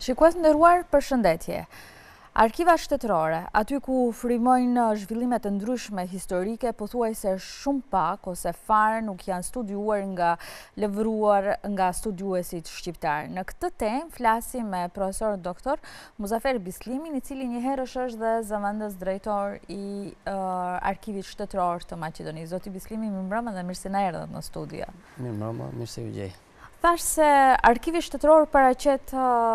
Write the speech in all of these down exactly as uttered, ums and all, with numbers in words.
Shikues nderuar, përshëndetje. Arkiva shtetërore, aty ku frymojnë zhvillime të ndryshme historike, pothuajse shumë pak ose fare nuk janë studiuar nga lëvëruar nga studiuesit shqiptar. Në këtë temë flasim me profesor doktor Muzafer Bislimin, i cili njëherë është dhe zëvendës drejtor i uh, Arkivit Shtetëror të Maqedonisë. Zoti Bislimi, mirë mbrëma dhe mirë se na erdhët në studio. Mirë mbrëma, mirë se ju gjej. Thash se Arkivi Shtetëror paraqet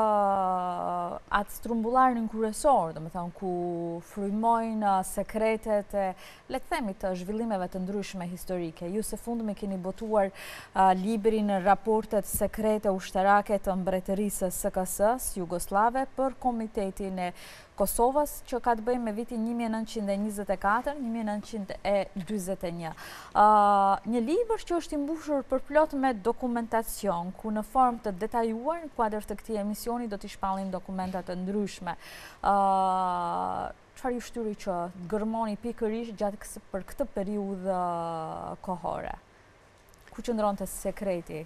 uh, atë strumbullarin kryesor, do të thonë ku frymojnë uh, sekretet e, le të themi, të zhvillimeve të ndryshme historike. Ju së fundmi keni botuar uh, librin Raportet sekrete ushtarake të mbretërisë S K S-s Jugoslave për Komitetin e Kosovës, që ka të bëjë me vitin një mijë e nëntëqind e njëzet e katër - një mijë e nëntëqind e dyzet e një. Uh, një libër që është i mbushur përplot me dokumentacion, ku në formë të detajuar në kuadër të këtij emisioni do t'i shpallim dokumentat të ndryshme. Uh, Çfarë ju shtyri që gërmoni pikërisht gjatë për këtë periudhë kohore? Ku qëndronte sekreti?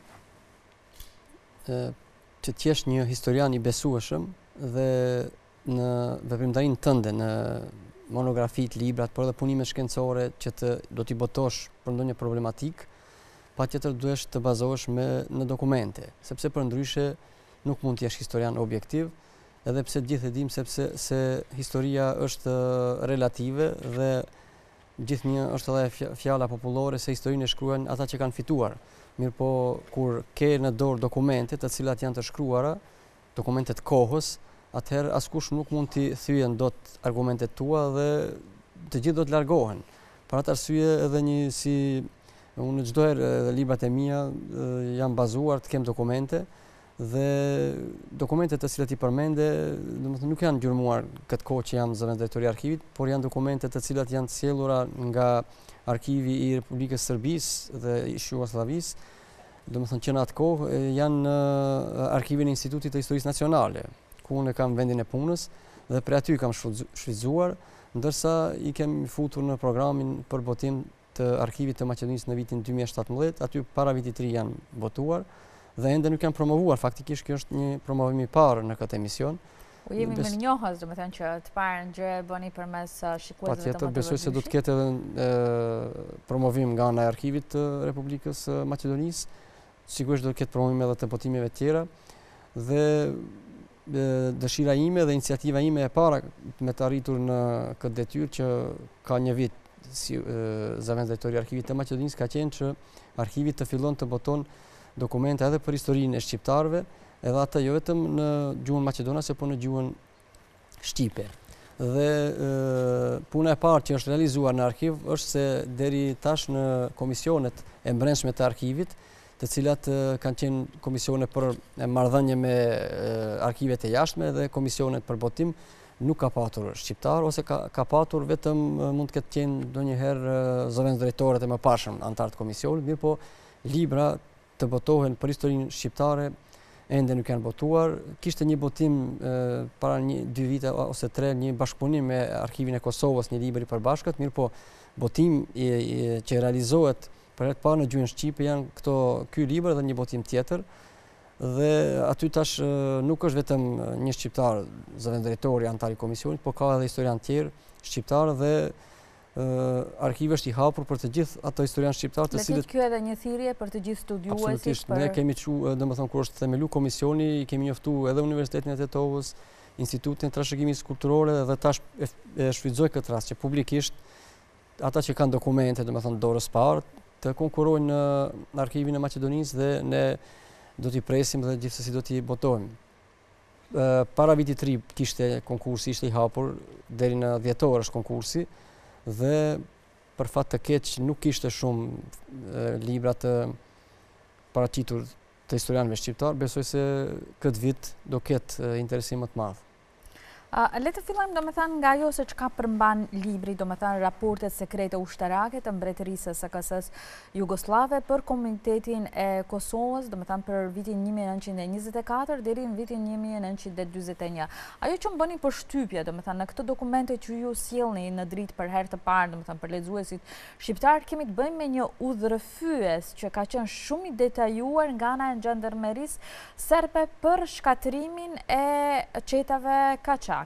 E, që t'jesh një historian i besueshëm dhe në veprimtarinë tënde, në monografit, librat, por edhe punimet shkencore që të do t'i botosh për ndonjë problematik, patjetër duhesh të bazohesh me në dokumente, sepse për ndryshe nuk mund t'jesh historian objektiv, edhe pse gjithë e dim sepse se historia është relative dhe gjithnjë është edhe fjala popullore se historinë e shkruajnë ata që kanë fituar. Mirë po, kur ke në dorë dokumente të cilat janë të shkruara, dokumentet kohës, atëherë askush nuk mund t'i thyen dot argumentet tua dhe të gjithë do të largohen. Për atë arsye edhe një si unë çdo herë librat e mia janë bazuar të kem dokumente dhe dokumentet të cilat i përmende, domethënë nuk janë gjurmuar këtë kohë që jam zëvendës drejtori i arkivit, por janë dokumente të cilat janë sjellura nga Arkivi i Republikës Serbisë dhe i Jugosllavisë, domethënë që në atë kohë janë në Arkivin e Institutit të Historisë Nacionale, ku unë kam vendin e punës dhe për aty kam shfrytzuar, ndërsa i kemi futur në programin për botim të Arkivit të Maqedonisë në vitin dy mijë e shtatëmbëdhjetë, aty para vitit të ri janë botuar dhe ende nuk janë promovuar. Faktikisht kjo është një promovim i parë në këtë emision. U jemi Bes... mirënjohës, do të thënë që të parën gjë e bëni përmes shikuesve të Patjetër, besoj se do të ketë edhe promovim nga ana e Arkivit të Republikës Maqedonisë, sigurisht do të ketë promovim edhe të botimeve tjera dhe dëshira ime dhe iniciativa ime e para me të arritur në këtë detyrë që ka një vit si zëvendës drejtori i Arkivit të Maqedonisë ka qenë që Arkivi të fillon të boton dokumente edhe për historinë e shqiptarëve, edhe ata jo vetëm në gjuhën maqedonase, por në gjuhën shqipe. Dhe e, puna e parë që është realizuar në arkiv është se deri tash në komisionet e brendshme të arkivit, të cilat e, kanë qenë komisione për marrëdhënie me e, arkivet e jashtme dhe komisionet për botim, nuk ka patur shqiptar, ose ka, ka patur vetëm mund të ketë qenë ndonjëherë zëvendës drejtorët e mëparshëm antar të komisionit, mirë po libra të botohen për historinë shqiptare ende nuk janë botuar. Kishte një botim e, para një dy vite ose tre, një bashkëpunim me Arkivin e Kosovës, një libër i përbashkët, mirë po botim i, i, që realizohet për herë të parë në gjuhën shqipe janë këto ky libër dhe një botim tjetër. Dhe aty tash nuk është vetëm një shqiptar zëvendës drejtori antar i komisionit, por ka edhe historian tjerë shqiptar dhe uh, arkivi është i hapur për të gjithë ato historianë shqiptar të cilët. Le të ketë edhe një thirrje për të gjithë studiuesit. Absolutisht, për... ne kemi çu, domethënë kur është themelu komisioni, kemi njoftuar edhe Universitetin e Tetovës, Institutin e Trashëgimisë Kulturore dhe tash e, e shfrytëzoj këtë rast që publikisht ata që kanë dokumente, domethënë dorës parë, të konkurrojnë në Arkivin e Maqedonisë dhe ne do t'i presim dhe gjithsesi do t'i botojmë. Para vitit të ri kishte konkursi, ishte i hapur, deri në dhjetor është konkursi, dhe për fat të keq nuk kishte shumë e, libra të paraqitur të historianëve shqiptar, besoj se këtë vit do ketë interesim më të madh. Le të fillojmë do me thënë nga jo se çka përmban libri, do me thënë raportet sekrete ushtarake të mbretërisë së K S S Jugoslave për komunitetin e Kosovës, do me thënë për vitin një mijë e nëntëqind e njëzet e katër deri në vitin një mijë e nëntëqind e dyzet e një. Ajo që më bëni përshtypje, do me thënë në këtë dokumente që ju sjellni në dritë për herë të parë, do me thënë për lexuesit shqiptar, kemi të bëjmë me një udhërëfyes që ka qenë shumë i detajuar nga ana e Gjandarmerisë serbe për shkatrimin e qetave kaçake.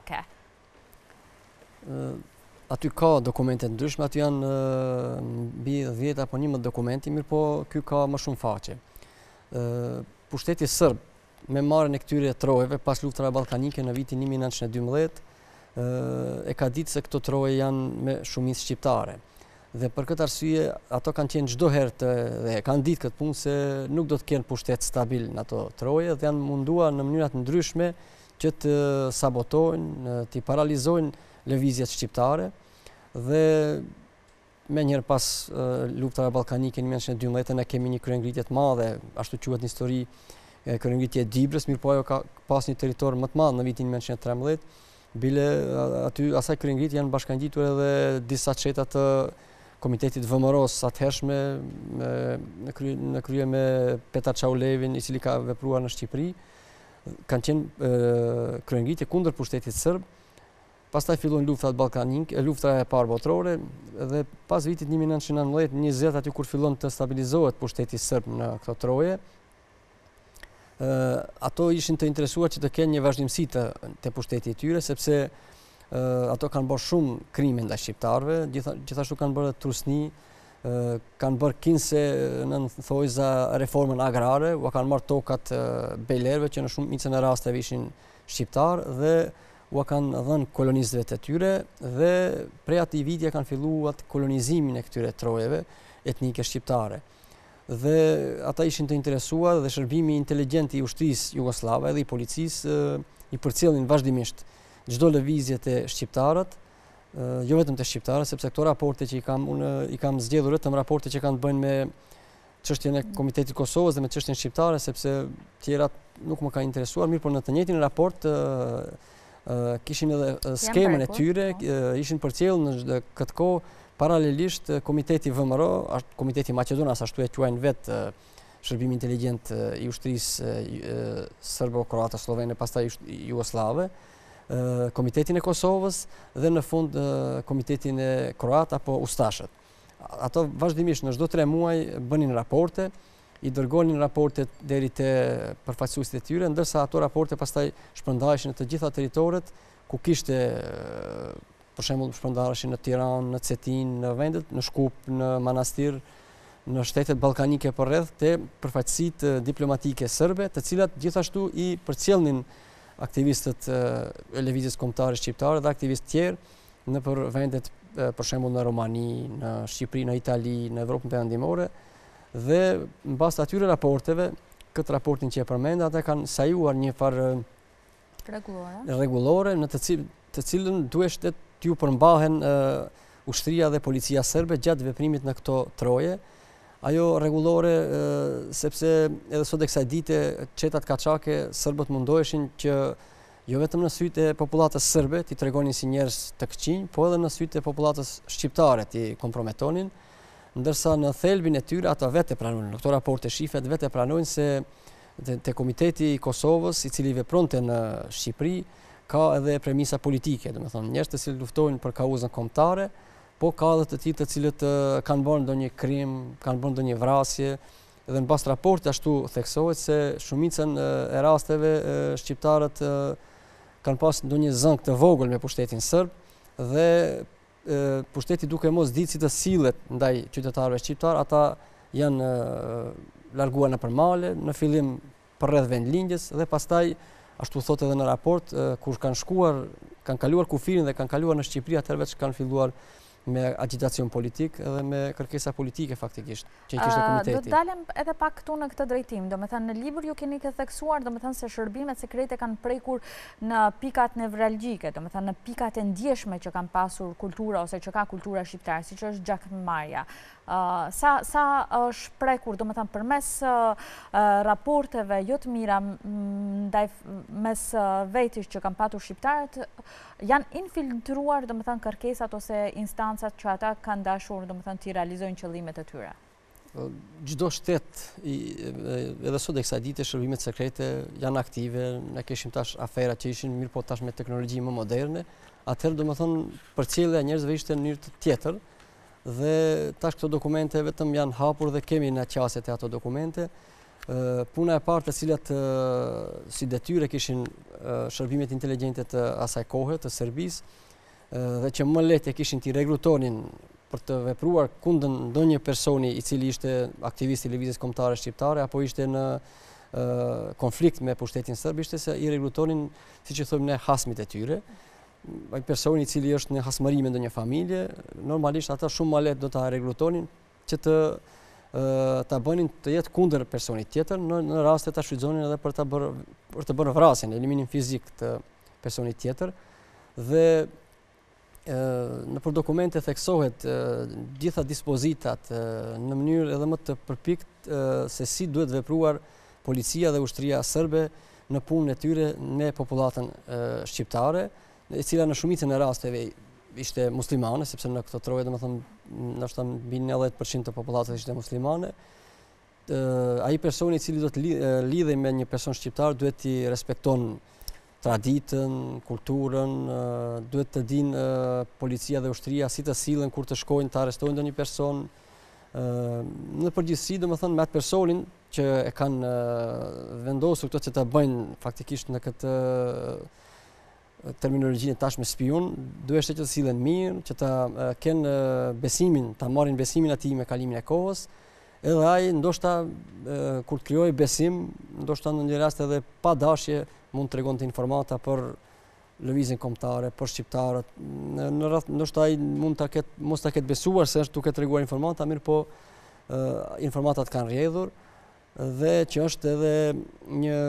Uh, aty ka dokumente ndryshme, aty janë uh, mbi dhjetë apo njëmbëdhjetë dokumenti, mirë po ky ka më shumë faqe. Uh, pushteti serb me marrjen e këtyre trojeve pas luftave ballkanike në vitin një mijë e nëntëqind e dymbëdhjetë uh, e ka ditë se këto troje janë me shumicë shqiptare. Dhe për këtë arsye ato kanë qenë çdo herë të dhe kanë ditë këtë punë se nuk do të kenë pushtet stabil në ato troje dhe janë munduar në mënyra të ndryshme që të sabotojnë, të paralizojnë lëvizjet shqiptare dhe me njërë pas uh, luftave ballkanike në një mijë e nëntëqind e dymbëdhjetë ne kemi një kryengritje të madhe, ashtu quhet në histori kryengritje e Dibrës, mirë po ajo ka pas një territor më të madh në vitin një mijë e nëntëqind e trembëdhjetë, bile aty asaj kryengritje janë bashkangjitur edhe disa çeta të Komitetit V M R-os atëhershme në krye, në krye me Petar Çaulevin, i cili ka vepruar në Shqipëri. Kanë qenë kryengritje kundër pushtetit serb. Pastaj fillojnë luftat ballkanike, lufta e parë botërore dhe pas vitit një mijë e nëntëqind e nëntëmbëdhjetë njëzet aty kur fillon të stabilizohet pushteti serb në këto troje, ato ishin të interesuar që të kenë një vazhdimsi të, të pushtetit e tyre, sepse ato kanë bërë shumë krime ndaj shqiptarëve, gjitha, gjithashtu kanë bërë trusni, kanë bërë kinse në thojza reformën agrare, u kanë marrë tokat bejlerëve që në shumicën e rasteve ishin shqiptar dhe u kanë dhënë kolonistëve të tyre dhe prej atij viti kanë filluar kolonizimin e këtyre trojeve etnike shqiptare. Dhe ata ishin të interesuar dhe shërbimi inteligjent i ushtrisë jugoslave dhe i policisë i përcjellin vazhdimisht çdo lëvizje të shqiptarët, jo vetëm të shqiptarët, sepse këto raporte që i kam unë i kam zgjedhur vetëm raporte që kanë të bëjnë me çështjen e Komitetit Kosovës dhe me çështjen shqiptare, sepse tjerat nuk më kanë interesuar, mirë por në të njëjtin raport kishin edhe skemën e tyre, ishin përcjellur në këtë kohë paralelisht Komiteti V M R, Komiteti Maqedonas, ashtu e quajnë vetë shërbimi inteligjent i ushtrisë serbo-kroate, slovene, pastaj jugoslave, Komitetin e Kosovës dhe në fund Komitetin e Kroat apo Ustashët. Ato vazhdimisht në çdo tre muaj bënin raporte, i dërgonin raportet deri te përfaqësuesit e tyre, ndërsa ato raporte pastaj shpërndaheshin në të gjitha territoret ku kishte, për shembull, shpërndaheshin në Tiranë, në Cetin, në vendet, në Shkup, në Manastir, në shtetet ballkanike përreth, te përfaqësitë diplomatike serbe, të cilat gjithashtu i përcjellnin aktivistët e lëvizjes kombëtare shqiptare dhe aktivistë tjerë në për vendet, për shembull në Romani, në Shqipëri, në Itali, në Evropën perëndimore dhe mbas atyre raporteve, këtë raportin që e përmend, ata kanë sajuar një farë rregullore, rregullore në të cilën të cilën duhet të t'ju përmbahen ushtria dhe policia serbe gjatë veprimit në këto troje. Ajo rregullore, sepse edhe sot e kësaj dite çetat kaçake serbët mundoheshin që jo vetëm në sytë e popullatës serbe t'i tregonin si njerëz të këqinj, po edhe në sytë e popullatës shqiptare t'i komprometonin, ndërsa në thelbin e tyre ata vetë pranojnë, në këto raporte shifet vetë pranojnë se te Komiteti i Kosovës, i cili vepronte në Shqipëri, ka edhe premisa politike, domethënë njerëz të cilët luftojnë për kauzën kombëtare, po ka edhe të tjerë të cilët kanë bërë ndonjë krim, kanë bërë ndonjë vrasje, dhe mbas raportit ashtu theksohet se shumicën e rasteve shqiptarët kanë pas ndonjë zënk të vogël me pushtetin serb dhe pushteti duke mos ditë si të sillet ndaj qytetarëve shqiptar, ata janë larguar nëpër male, në fillim përreth vendlindjes dhe pastaj ashtu thotë edhe në raport, kur kanë shkuar, kanë kaluar kufirin dhe kanë kaluar në Shqipëri, atëherë vetë kanë filluar me agitacion politik edhe me kërkesa politike faktikisht, që i kishte komiteti. Do të dalem edhe pak këtu në këtë drejtim, do me thënë në libër ju keni të theksuar, do me thënë se shërbimet sekrete kanë prekur në pikat nevralgjike, do me thënë në pikat e ndjeshme që kanë pasur kultura ose që ka kultura shqiptare, si që është gjakmarrja. Sa është prekur, do me thënë përmes raporteve jo të mira mes vetis që kanë patur shqiptarët, janë infiltruar, do me thënë, kërkesat ose instancat që ata kanë dashur, do me thënë, t'i realizojnë qëllimet e tyre? Gjdo shtet, edhe sot e kësaj dite, shërbimet sekrete janë aktive, ne keshim tash afera që ishin mirë po tash me teknologji më moderne, atëherë, do me thënë, përcjellja e njerëzve ishte në njërë të tjetër, dhe tash këto dokumente vetëm janë hapur dhe kemi në qaset e ato dokumente. Puna e partë të cilat si detyre kishin shërbimet inteligjente të asaj kohe, të Serbisë, dhe që më lehtë e kishin t'i regrutonin për të vepruar kundër ndonjë personi i cili ishte aktivist i lëvizjes kombëtare shqiptare apo ishte në konflikt me pushtetin serb, ishte se i regrutonin, siç e thojmë ne, hasmit e tyre. Ai personi i cili është në hasmëri me ndonjë familje, normalisht ata shumë më lehtë do ta regrutonin që të ta bënin të jetë kundër personit tjetër, në raste ta shfrytëzonin edhe për ta bërë për të bërë vrasjen, eliminin fizik të personit tjetër. Dhe në për dokumente theksohet gjitha dispozitat në mënyrë edhe më të përpikt se si duhet vepruar policia dhe ushtria serbe në punën e tyre me popullatën shqiptare, e cila në shumicën e rasteve ishte muslimane, sepse në këto troje, dhe më thëmë, nështë mbi njëdhjetë përqind të popullatës ishte muslimane. Ai personi i cili do të lidhej me një person shqiptar duhet t'i respekton traditën, kulturën, duhet të dinë policia dhe ushtria si të sillen kur të shkojnë të arrestojnë ndonjë person. Në përgjithësi, do më thënë, me atë personin që e kanë vendosur këto që të bëjnë faktikisht në këtë terminologjinë tashme spion, duhet që të sillen mirë, që ta kenë besimin, ta marrin besimin atij me kalimin e kohës, edhe ai ndoshta kur të krijojë besim, ndoshta në një rast edhe pa dashje mund të tregonte informata për lëvizjen kombëtare, për shqiptarët. Në rast ndoshta ai mund ta ketë mos ta ketë besuar se është duke treguar informata, mirë po informatat kanë rrjedhur dhe që është edhe një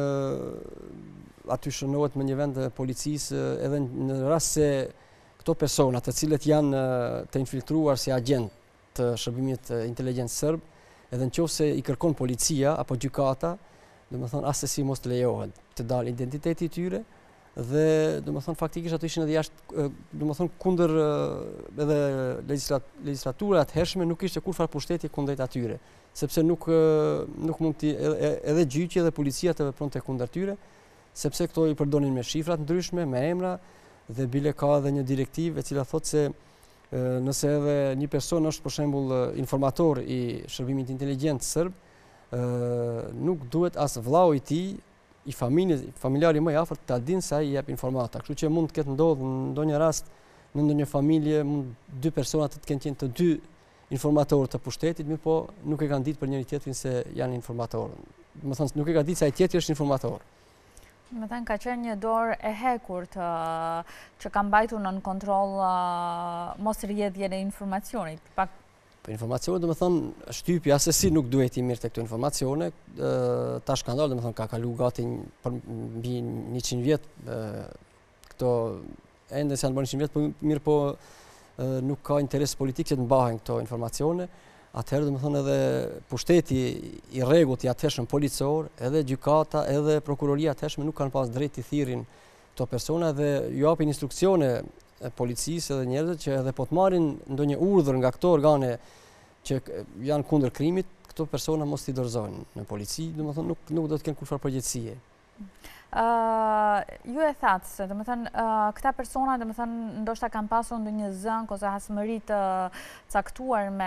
aty shënohet me një vend të policisë edhe në rast se këto persona të cilët janë të infiltruar si agent të shërbimit inteligjent serb, edhe nëse i kërkon policia apo gjykata, domethënë asesi mos të lejohet të dalë identiteti i tyre dhe domethënë faktikisht ato ishin edhe jashtë domethënë kundër edhe legjislatura e hershme nuk ishte kurfar pushtetje kundrejt atyre, sepse nuk nuk mund të edhe gjyqi edhe policia të vepronte kundër tyre, sepse këto i përdonin me shifrat ndryshme, me emra, dhe bile ka edhe një direktivë e cila thotë se nëse edhe një person është për shembull informator i shërbimit inteligjent serb, nuk duhet as vllau i tij, i familjes, familjari më i afërt ta dinë se ai i jep informata. Kështu që mund të ketë ndodhur në ndonjë rast në ndonjë familje mund dy persona të kenë qenë të dy informatorë të pushtetit, mirë po nuk e kanë ditë për njëri tjetrin se janë informatorë. Do të thonë nuk e ka ditë se ai tjetri është informator. Me thënë ka qenë një dorë e hekur të, që ka mbajtur nën kontroll uh, mos rrjedhjen e informacionit. Pak... Për informacione, do me thënë, shtypja se si nuk duhet i mirë të këto informacione, ta shkandal, do me thënë, ka kalu gati për mbi njëqind vjetë, këto ende se janë bërë njëqind vjetë, për mirë po nuk ka interes politik që të mbahen këto informacione. Atëherë, do me thënë, edhe pushteti i rregullt i atëhershëm policor, edhe gjykata, edhe prokuroria atëhershme nuk kanë pas drejt të thirrin këto persona dhe ju japin instruksione policisë edhe njerëzve që edhe po të marrin ndonjë urdhër nga këto organe që janë kundër krimit, këto persona mos t'i dorëzojnë në polici, do me thënë, nuk, nuk do të kenë kurfar përgjegjësie. Uh, ju e thatë se dhe me thënë, uh, këta persona dhe me thënë, ndoshta kanë pasur ndonjë zënk ose hasmëri të caktuar me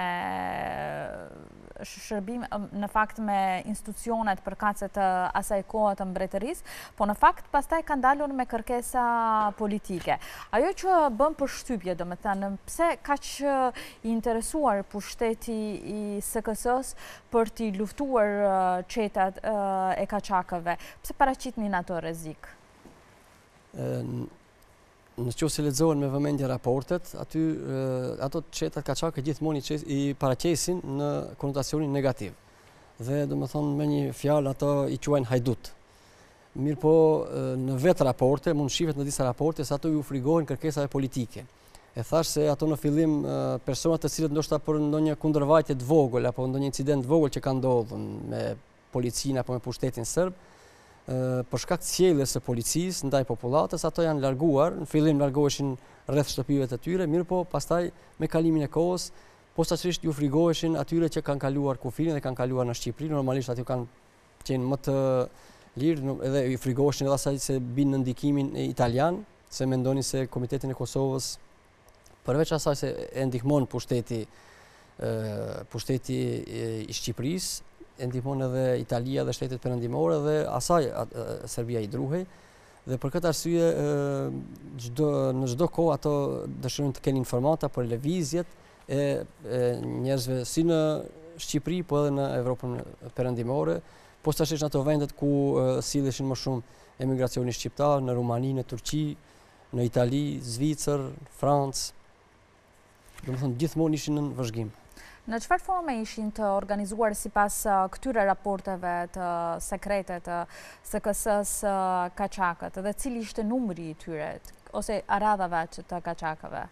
shërbim, në fakt me institucionet përkatëse të asaj kohe të mbretërisë, po në fakt pastaj kanë dalur me kërkesa politike. Ajo që bën përshtypje, do me thënë, pse kaq i interesuar pushteti i S K S-s për t'i luftuar çetat e kaçakëve, pse paraqitnin ato rrezik? në qoftë se lexohen me vëmendje raportet, aty ato çetat kaçake gjithmonë i paraqesin në konotacionin negativ. Dhe domethënë me një fjalë ato i quajnë hajdut. Mirë po në vetë raporte, mund shihet në disa raporte se ato ju frigojnë kërkesave politike. E thash se ato në fillim personat të cilët ndoshta për ndonjë kundërvajtje të vogël apo ndonjë incident të vogël që ka ndodhur me policinë apo me pushtetin serb, për shkak të sjelljes së policisë ndaj popullatës, ato janë larguar, në fillim largoheshin rreth shtëpive të tyre, mirë po pastaj me kalimin e kohës, posaçërisht ju frigoheshin atyre që kanë kaluar kufirin dhe kanë kaluar në Shqipëri, normalisht aty kanë qenë më të lirë, edhe i frigoheshin edhe asaj se binë në ndikimin italian, se mendonin se Komitetin e Kosovës, përveç asaj se e ndihmon pushteti, pushteti i Shqipërisë, e ndihmon edhe Italia dhe shtetet perëndimore dhe asaj Serbia i druhej. Dhe për këtë arsye çdo në çdo kohë ato dëshirojnë të kenë informata për lëvizjet e, e njerëzve si në Shqipëri po edhe në Evropën perëndimore, posaçërisht në ato vendet ku silleshin më shumë emigracioni shqiptar, në Rumani, në Turqi, në Itali, Zvicër, Francë. Domethënë gjithmonë ishin në vëzhgim. Në çfarë forme ishin të organizuar sipas këtyre raporteve të sekrete të S K S-s kaçakët dhe cili ishte numri i tyre ose aradhave të kaçakëve?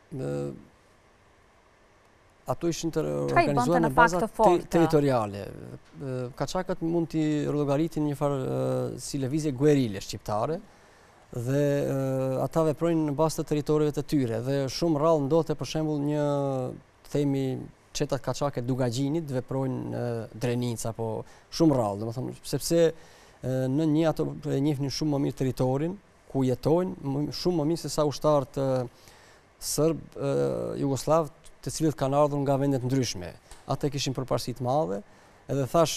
Ato ishin të organizuar në baza territoriale. Kaçakët mund t'i llogaritin një farë si lëvizje guerile shqiptare dhe ata veprojnë në bazë të territoreve të tyre dhe shumë rrallë ndodhte për shembull një themi çetat kaçake Dugagjinit veprojnë në Drenica apo shumë rrallë, domethënë sepse në një ato e njihnin shumë më mirë territorin ku jetojnë, shumë më mirë se sa ushtarët serb jugosllav, të cilët kanë ardhur nga vende të ndryshme. Ata kishin përparësi të mëdha, edhe thash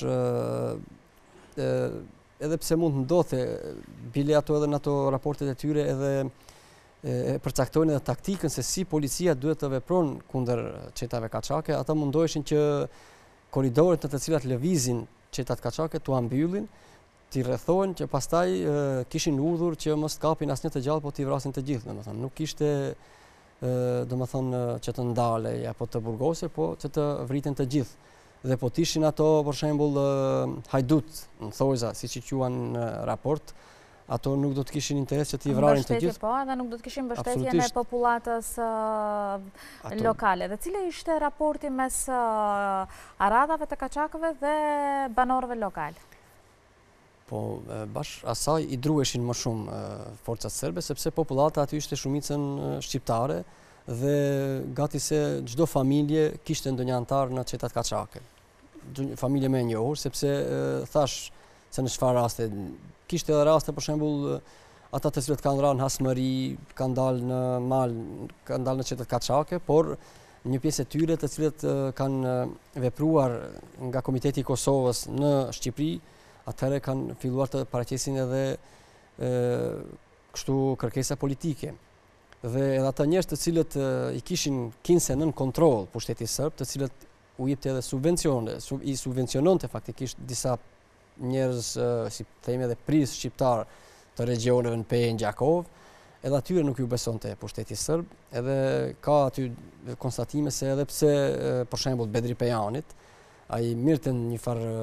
edhe pse mund të ndodhte bile ato edhe në ato raportet e tyre edhe e përcaktojnë edhe taktikën se si policia duhet të vepron kundër çetave kaçake, ata mundoheshin që korridoret në të cilat lëvizin çetat kaçake t'u mbyllin, t'i rrethojnë që pastaj kishin urdhër që mos kapin asnjë të gjallë, po t'i vrasin të gjithë, domethënë nuk kishte domethënë që të ndalej apo të burgosej, po që të vriten të gjithë. Dhe po t'ishin ato për shembull hajdut, në thojza, siç i quhen në raport, ato nuk do të kishin interes që t'i vrarin të gjithë. Po, dhe nuk do të kishin mbështetjen e popullatës lokale. Dhe cili ishte raporti mes aradhave të kaçakëve dhe banorëve lokal? Po, bashkë asaj i druheshin më shumë forcat serbe, sepse popullata aty ishte shumicën shqiptare dhe gati se çdo familje kishte ndonjë antar në çetat kaçake. Familje më e njohur, sepse thash se në çfarë raste kishte edhe raste për shembull ata të cilët kanë rënë hasmëri, kanë dalë në mal, kanë dalë në çetat kaçake, por një pjesë e tyre të cilët kanë vepruar nga Komiteti i Kosovës në Shqipëri, atëherë kanë filluar të paraqesin edhe kështu kërkesa politike. Dhe edhe ata njerëz të cilët i kishin kinse nën kontroll pushteti serb, të cilët u jepte edhe subvencione, i subvenciononte faktikisht disa njerëz, si themi edhe pris shqiptar të regioneve në Pejë, në Gjakov, edhe atyre nuk ju besonte pushteti serb, edhe ka aty konstatime se edhe pse për shembull Bedri Pejanit, ai mirëte një farë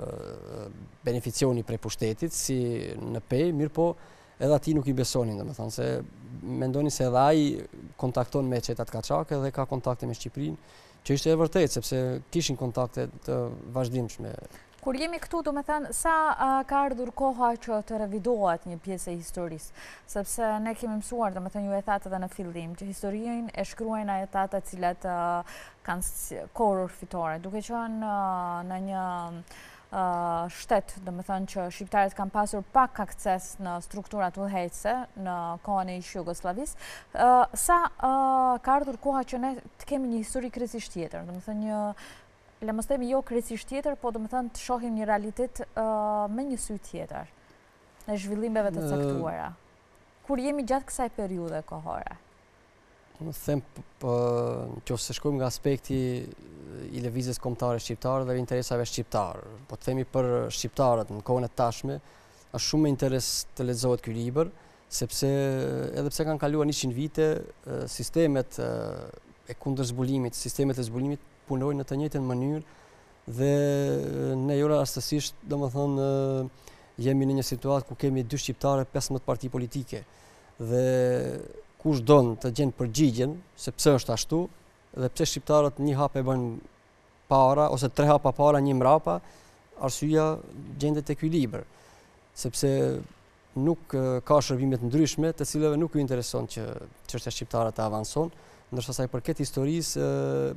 beneficioni prej pushtetit si në Pejë, mirë po edhe ati nuk i besonin, domethënë se mendonin se edhe ai kontakton me çetat kaçake dhe ka kontakte me Shqipërinë, që ishte e vërtetë sepse kishin kontakte të vazhdimshme. Kur jemi këtu, do me thënë, sa uh, ka ardhur koha që të revidohet një pjesë e historisë, sepse ne kemi mësuar, do me thënë, ju e thatë edhe në fillim, që historinë e shkruajnë ata të cilat uh, kanë korur fitore, duke qenë uh, në një uh, shtet, do me thënë që shqiptarët kanë pasur pak akses në strukturat udhëheqëse në kohën e ish Jugosllavisë, uh, sa uh, ka ardhur koha që ne të kemi një histori kryesisht tjetër, do me thënë një le mos themi jo kryesisht tjetër, po do të thënë të shohim një realitet uh, me një sy tjetër në zhvillimeve të caktuara. Kur jemi gjatë kësaj periudhe kohore? Unë them që se shkojmë nga aspekti i lëvizjes kombëtare shqiptare dhe interesave shqiptar. Po të themi për shqiptarët në kohën e tashme, është shumë interes të lexohet ky libër, sepse edhe pse kanë kaluar njëqind vite, sistemet e kundërzbulimit, sistemet e zbulimit punojnë në të njëjtën mënyrë dhe ne jora rastësisht, domethënë, jemi në një situatë ku kemi dy shqiptare, pesëmbëdhjetë parti politike dhe kush don të gjen përgjigjen se pse është ashtu dhe pse shqiptarët një hap e bën para ose tre hapa para një mrapa, arsyeja gjendet ekuilibër, sepse nuk ka shërbime të ndryshme të cilave nuk ju intereson që çështja shqiptare të avanson, ndërsa sa i përket historisë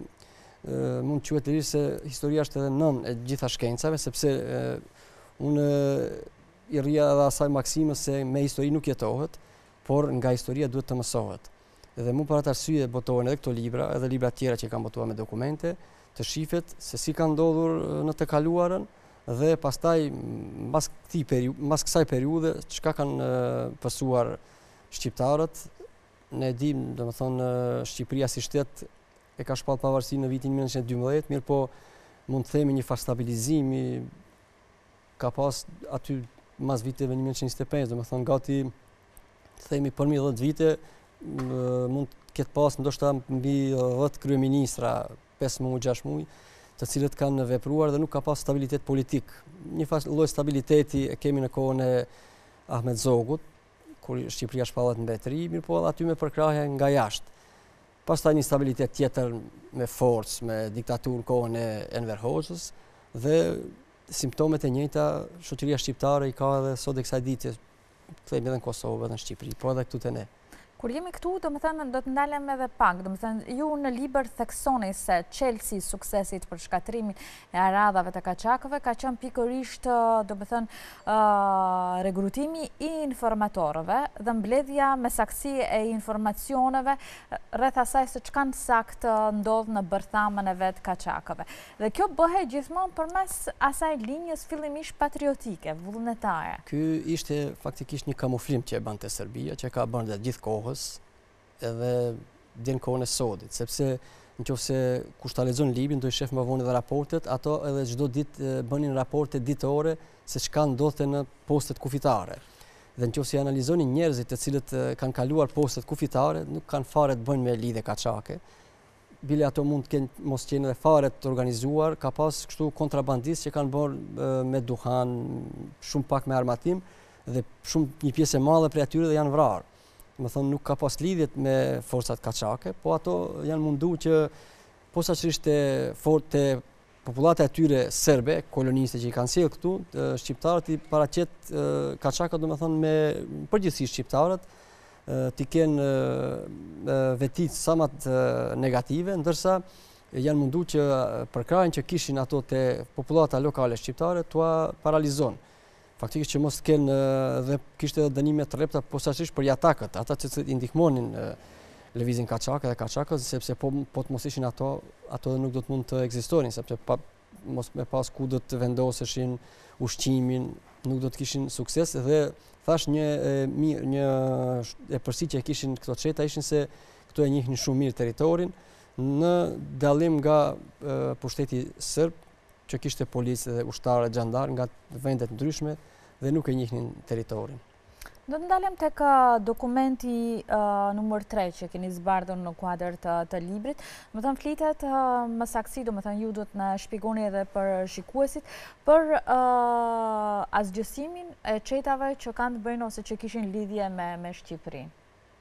mund të quhet lirisht se historia është edhe nën e gjitha shkencave, sepse unë i rria edhe asaj maksimës se me histori nuk jetohet, por nga historia duhet të mësohet. Dhe mu për atë arsye botohen edhe këto libra, edhe libra tjera që kanë botuar me dokumente, të shifet se si kanë ndodhur në të kaluarën dhe pastaj mbas këtij periudhe, mbas kësaj periudhe, çka kanë pësuar shqiptarët. Ne dim, domethënë, Shqipëria si shtet e ka shpall pavarësinë në vitin mille nëntëqind e dymbëdhjetë, mirë po mund të themi një far stabilizimi ka pas aty mas viteve një mijë nëntëqind e njëzet e pesë, domethënë gati themi për dhjetë vite mund të ketë pas ndoshta mbi dhjetë kryeministra, pesë muaj, gjashtë muaj, të cilët kanë vepruar dhe nuk ka pas stabilitet politik. Një lloj stabiliteti e kemi në kohën e Ahmet Zogut, kur Shqipëria shpallet në mbetëri, mirë po aty me përkrahje nga jashtë. Pastaj një stabilitet tjetër me forcë, me diktaturë në kohën e Enver Hoxhës dhe simptomet e njëjta shoqëria shqiptare i ka edhe sot e kësaj dite, themi edhe në Kosovë, edhe në Shqipëri, po edhe këtu te ne. Kur jemi këtu, do më thënë, do të ndalem edhe pak, do më thënë, ju në libër theksoni se çelësi i suksesit për shkatrimin e aradhave të kaçakëve ka qenë pikërisht, do më thënë, regrutimi i informatorëve dhe mbledhja me saksi e informacioneve rreth asaj se çka në sakt ndodh në bërthamën e vet kaçakëve. Dhe kjo bëhej gjithmonë përmes asaj linjës fillimisht patriotike, vullnetare. Ky ishte faktikisht një kamuflim që e bante Serbia, që ka bërë gjithë kohë edhe dhe në kohën e sodit, sepse në qoftë se kush ta lexon librin do i shef më vonë edhe raportet, ato edhe çdo ditë bënin raporte ditore se çka ndodhte në postet kufitare. Dhe në qoftë se analizoni njerëzit të cilët kanë kaluar postet kufitare, nuk kanë fare të bëjnë me lidhje kaçake. Bile ato mund të kenë mos qenë edhe fare të organizuar, ka pas kështu kontrabandistë që kanë bërë me duhan, shumë pak me armatim dhe shumë një pjesë e madhe prej atyre dhe janë vrarë. Më thonë, nuk ka pas lidhjet me forcat kaçake, po ato janë mundu që posaçërisht e forte popullata e tyre serbe, koloniste që i kanë sjellë këtu, shqiptarët i paraqet kaçakët, domethënë me përgjithësisht shqiptarët, t'i kenë vetit sa më të negative, ndërsa janë mundu që përkrahjen që kishin ato te popullata lokale shqiptare t'ua paralizon. Faktikisht që mos të kenë dhe kishte edhe dënime të rrepta posaçërisht për jatakët, ata që i ndihmonin lëvizjen kaçake dhe kaçakët, sepse po po të mos ishin ato, ato nuk do të mund të ekzistonin, sepse pa mos me pas ku do të vendoseshin ushqimin, nuk do të kishin sukses dhe thash një mirë një e përsi që kishin këto çeta ishin se këto e njihnin shumë mirë territorin në dallim nga pushteti serb që kishte policë dhe ushtarë dhe xhandar nga vendet ndryshme dhe nuk e njihnin territorin. Do të ndalem tek dokumenti numër tre që keni zbardhur në kuadër të, të librit. Më thënë flitet më saksi, do më thënë ju do të na shpjegoni edhe për shikuesit, për uh, asgjësimin e çetave që kanë të bëjnë ose që kishin lidhje me, me Shqipërinë.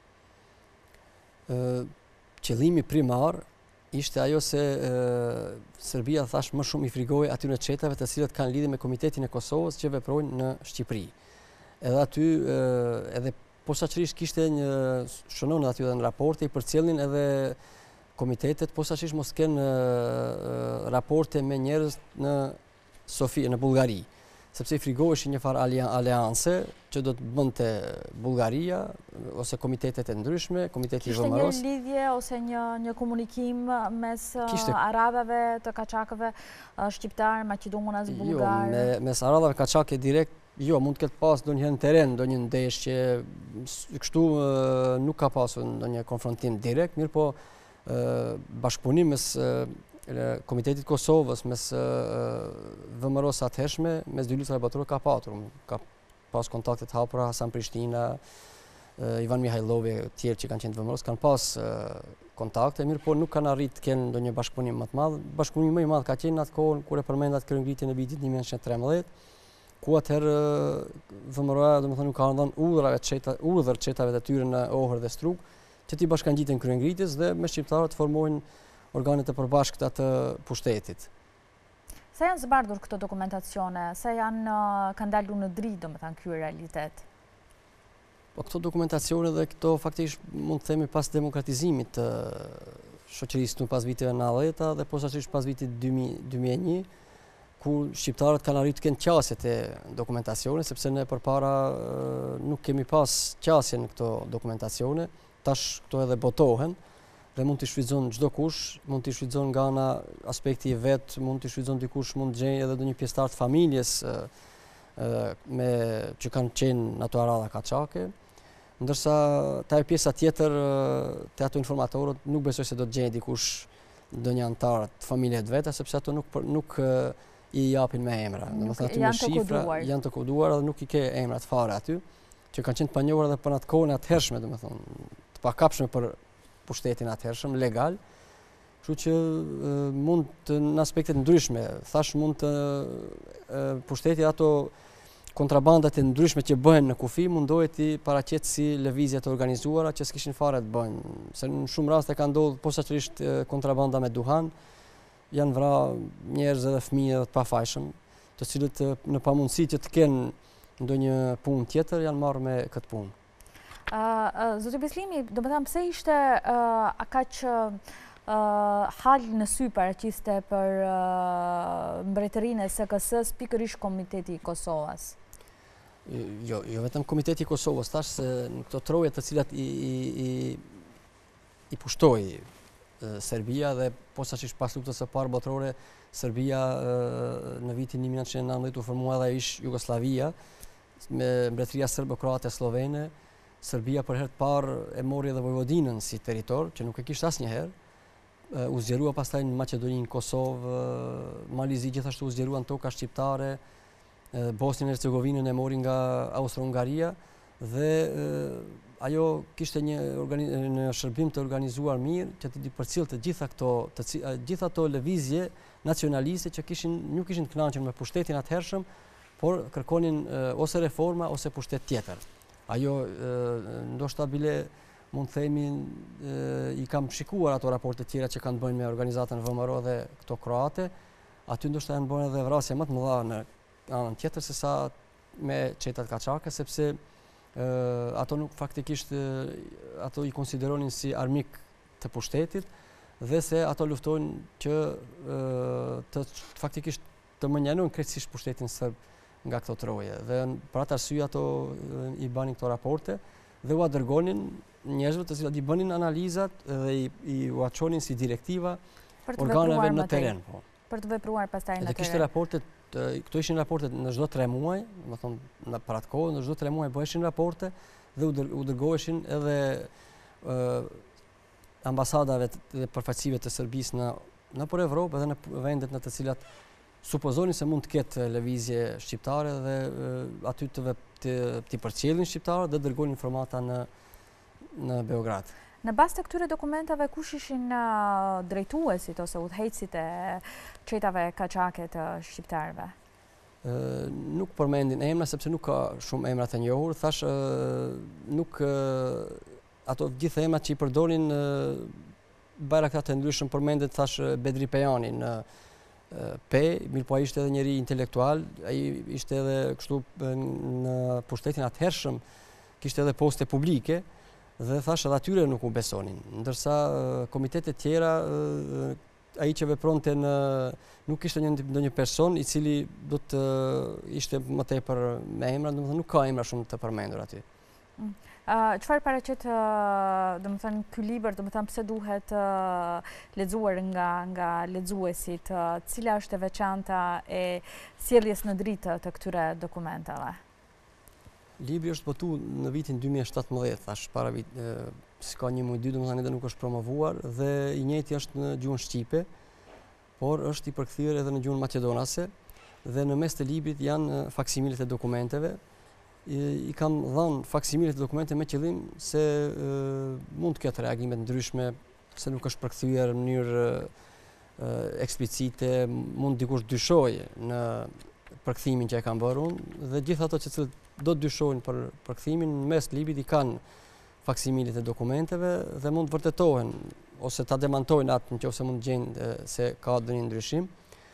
Uh, qëllimi primar ishte ajo se e, Serbia thash më shumë i frigoi atyre çetave të cilët kanë lidhje me Komitetin e Kosovës që veprojnë në Shqipëri. Edhe aty e, edhe posaçërisht kishte një shënon aty edhe në raporte i përcjellnin edhe komitetet posaçërisht mos kenë raporte me njerëz në Sofi në Bullgari, sepse i frigoheshin një farë aleanse që do të bënte Bullgaria ose komitetet e ndryshme, komiteti i V M R-s. Kishte një lidhje ose një një komunikim mes Kishte... arabave të kaçakëve shqiptar, maqedonas, bullgar? Jo, me, mes arabave kaçake direkt, jo, mund të ketë pas ndonjëherë në terren, ndonjë ndeshje, kështu nuk ka pasur ndonjë konfrontim direkt, mirë po bashkëpunim mes Komitetit Kosovës, mes V M R-s atëhershme, mes dy lutrave botërore ka patur, ka pas kontakte të hapura Hasan Prishtina, Ivan Mihajlovi e tjerë që kanë qenë të vëmëros, kanë pas kontakte, mirë po nuk kanë arrit të kenë ndonjë bashkëpunim më të madh. Bashkëpunimi më i madh ka qenë në atë kohën kur e përmendat kryengritjen e vitit një mijë e nëntëqind e tretëmbëdhjetë, ku atëherë vëmëroja domethënë nuk ka dhënë urdhrave të çeta, urdhër çetave të tyre në Ohër dhe Strug, që ti bashkangjiten kryengritjes dhe me shqiptarët formojnë organet e përbashkëta të pushtetit. Sa janë zbardhur këto dokumentacione? Sa janë kanë dalur në dritë, domethënë ky realitet? Po këto dokumentacione dhe këto faktikisht mund të themi pas demokratizimit të shoqërisë pas viteve nëntëdhjetë dhe posaçërisht pas vitit dy mijë e një, ku shqiptarët kanë arritur të kenë qasjet e dokumentacione, sepse ne përpara nuk kemi pas qasje në këto dokumentacione, tash këto edhe botohen dhe mund t'i shfrytëzon çdo kush, mund t'i shfrytëzon nga ana aspekti i vet, mund t'i shfrytëzon dikush, mund të gjejë edhe ndonjë pjesëtar të familjes me që kanë qenë në ato arada kaçake, ndërsa taj pjesa tjetër të ato informatorët nuk besoj se do të gjejë dikush ndonjë antar të familjes veta, sepse ato nuk nuk i japin me emra. Domethënë aty me shifra janë të koduar dhe nuk i ke emrat fare aty, që kanë qenë të panjohura edhe për atë kohën e atëhershme, domethënë të pakapshme për pushtetin atëhershëm legal. Kështu që mund të, në aspekte ndryshme, thash mund të pushteti ato kontrabandat e ndryshme që bëhen në kufi mundohet i paraqet si lëvizje të organizuara që s'kishin fare të bëjnë. Se në shumë raste ka ndodhur posaçërisht kontrabanda me duhan, janë vra njerëz edhe fëmijë edhe të pafajshëm, të cilët në pamundësi që të kenë ndonjë punë tjetër janë marrë me këtë punë. Uh, Zoti Bislimi, do të them pse ishte uh, kaq uh, hal në sy paraqiste për uh, mbretërinë e S K S-s pikërisht Komiteti i Kosovës? Jo, jo vetëm Komiteti i Kosovës, thash se në këto troje të cilat i, i, i, i pushtoi Serbia dhe posaçërisht pas luftës së parë botërore, Serbia në vitin një mijë e nëntëqind e nëntëdhjetë u formua edhe ish Jugosllavia me mbretëria serbo-kroate slovene. Serbia për herë të parë e mori edhe Vojvodinën si territor, që nuk e kishte asnjëherë. U zgjerua pastaj në Maqedoninë, Kosovë, Malizi gjithashtu u zgjeruan toka shqiptare, Bosnjën e Hercegovinën e mori nga Austro-Hungaria dhe ajo kishte një, një shërbim të organizuar mirë që të përcjellte të gjitha këto të gjitha ato lëvizje nacionaliste që kishin nuk kishin të kënaqur me pushtetin atëhershëm, por kërkonin ose reforma ose pushtet tjetër. Ajo ndoshta bile mund të themi i kam shikuar ato raporte tjera që kanë bënë me organizatën V M R O dhe këto kroate, aty ndoshta janë bërë edhe vrasje më të mëdha në anën tjetër se sa me çetat kaçake, sepse Uh, ato nuk faktikisht uh, ato i konsideronin si armik të pushtetit dhe se ato luftojnë që uh, të faktikisht të mënjanojnë krejtësisht pushtetin serb nga këto troje dhe për atë arsye ato uh, i banin këto raporte dhe u dërgonin njerëzve të cilat i bënin analizat dhe i, i u aqonin si direktiva organeve në teren. Po. Për të vepruar pastaj në teren. Dhe kishte raportet Këto ishin raportet në çdo tre muaj, do të thonë në për atë kohë, në çdo tre muaj bëheshin raporte dhe u dërgoheshin edhe uh, ambasadave dhe përfaqësive të Serbisë në nëpër Evropë dhe në vendet në të cilat supozonin se mund të ketë lëvizje shqiptare dhe uh, aty të të, të përcjellin shqiptarët dhe dërgonin informata në në Beograd. Në bazë të këtyre dokumentave, kush ishin uh, drejtuesit ose udhëheqësit e çetave kaçake të shqiptarëve? Uh, nuk përmendin emra sepse nuk ka shumë emra të njohur. Thash uh, nuk uh, ato gjithë emrat që i përdorin uh, bajraktar të ndryshëm përmendet thash Bedri Pejani në uh, Pe, mirë po ai ishte edhe njëri intelektual, ai ishte edhe kështu në pushtetin atëhershëm, kishte edhe poste publike. Dhe thash edhe atyre nuk u besonin, ndërsa komitetet tjera ai që vepronte në nuk ishte një ndonjë person i cili do të ishte më tepër me emra, domethënë nuk ka emra shumë të përmendur aty. Çfarë uh, paraqet uh, domethënë ky libër, domethënë pse duhet uh, lexuar nga nga lexuesit, uh, cila është e veçanta e sjelljes në dritë të këtyre dokumentave? Libri është botuar në vitin dy mijë e shtatëmbëdhjetë, thash para vit, e, si ka një muaj dy, domethënë edhe nuk është promovuar dhe i njëjti është në gjuhën shqipe, por është i përkthyer edhe në gjuhën maqedonase dhe në mes të librit janë faksimilet e dokumenteve i kam dhënë faksimilet e dokumente me qëllim se mund të ketë reagime të ndryshme, se nuk është përkthyer në mënyrë eksplicite, mund dikush dyshoj në përkthimin që e kam bërë unë, dhe gjithë ato që do të dyshojnë për përkthimin, në mes librit i kanë faksimilet e dokumenteve dhe mund të vërtetohen ose ta demantojnë atë nëse mund të gjejnë se ka ndonjë ndryshim.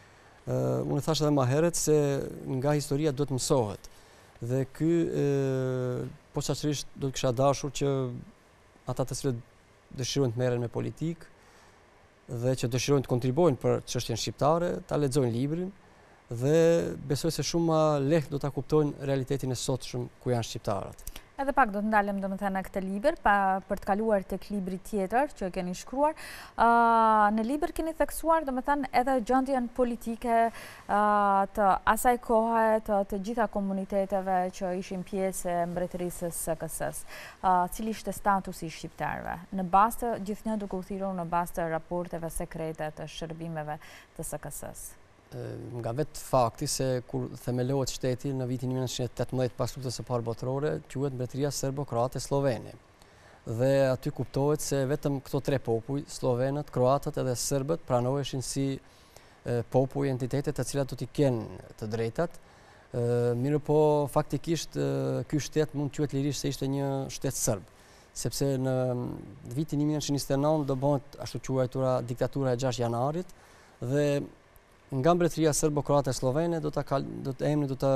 Unë thash edhe më herët se nga historia duhet mësohet. Dhe ky posaçërisht do të kisha dashur që ata të cilët dëshirojnë të merren me politikë dhe që dëshirojnë të kontribuojnë për çështjen shqiptare, ta lexojnë librin dhe besoj se shumë më lehtë do ta kuptojnë realitetin e sotshëm ku janë shqiptarët. Edhe pak do të ndalem domethënë në këtë libër pa për të kaluar tek libri tjetër që keni shkruar. Uh, në libër keni theksuar domethënë edhe gjendjen politike uh, të asaj kohe të, të gjitha komuniteteve që ishin pjesë e mbretërisë së S K S-s. Uh, cili ishte statusi i shqiptarëve në bazë të gjithnjë duke u thirrur në bazë të raporteve sekrete të shërbimeve të S K S-s. Nga vetë fakti se kur themelohet shteti në vitin një mijë nëntëqind e tetëmbëdhjetë pas luftës së parë botërore, quhet Mbretëria Serbo-Kroate Slovene. Dhe aty kuptohet se vetëm këto tre popull, slovenët, kroatët edhe serbët, pranoheshin si popull entitete të cilat do t'i kenë të drejtat. Mirë po faktikisht ky shtet mund të quhet lirisht se ishte një shtet serb, sepse në vitin një mijë nëntëqind e njëzet e nëntë do bëhet ashtu quajtura diktatura e gjashtë janarit dhe nga Mbretëria Serbo-Kroate Slovene do ta do të emri do të